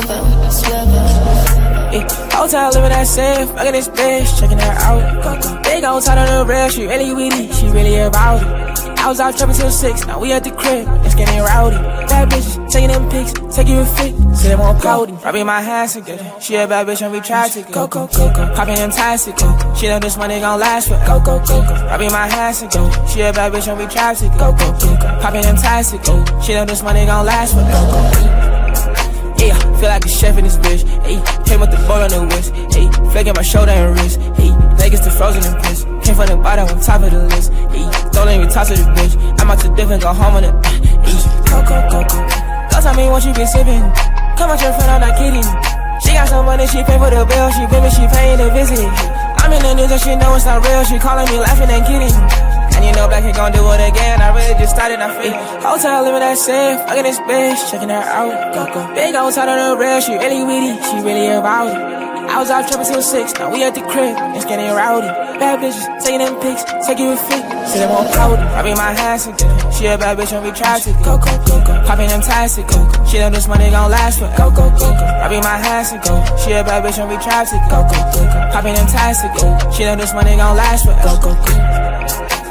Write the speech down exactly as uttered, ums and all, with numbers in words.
swivel, swivel. Hey, hotel living that safe, fucking this bitch, checking her out. Big old tight on the rail, she really witty, she really about it. I was out trapping till six, now we at the crib, it's getting rowdy. Bad bitches, taking them pics, taking you a fit, so they won't pouty. Rubbing my hands together, she a bad bitch and we try to go, go, go, go. Popping them ties to go, she know this money gon' last for go, go, go, go. Rubbing my hands together, she a bad bitch and we try to go, go, go, go. Popping them ties to go, she know this money gon' last for go, go, go. Yeah, feel like a chef in this bitch. Hey, came with the bowl on the wrist. Hey, flaking my shoulder and wrist. Hey, Vegas to frozen and piss. Came from the bottom on top of the list. Hey, don't let me talk to the bitch. I'm out to different, go home on it. Hey, go, go, go, go. Go tell me what you been sipping. Come out your friend, I'm not kidding. She got some money, she pay for the bill. She pay me, she paying to visit. I'm in the news and she know it's not real. She calling me laughing and kidding. And you know Blxckie gon' do it again. I really just started, I feel. Hotel living that safe, fucking this bitch, checking her out. Go, go. Big old tight on the rail, she really witty, she really about it. I was out trapping till six, now we at the crib, it's getting rowdy. Bad bitches, taking them pics, taking you a fit, so they won't pouty. Rubbing my hands together, she a bad bitch and we try to go, go, go, go. Popping them ties to go, she know this money gon' last for go, go, go, go. Rubbing my hands to go, she a bad bitch and we try to go, go, go, go. Popping them ties to go, she know this money gon' last for go, go, go.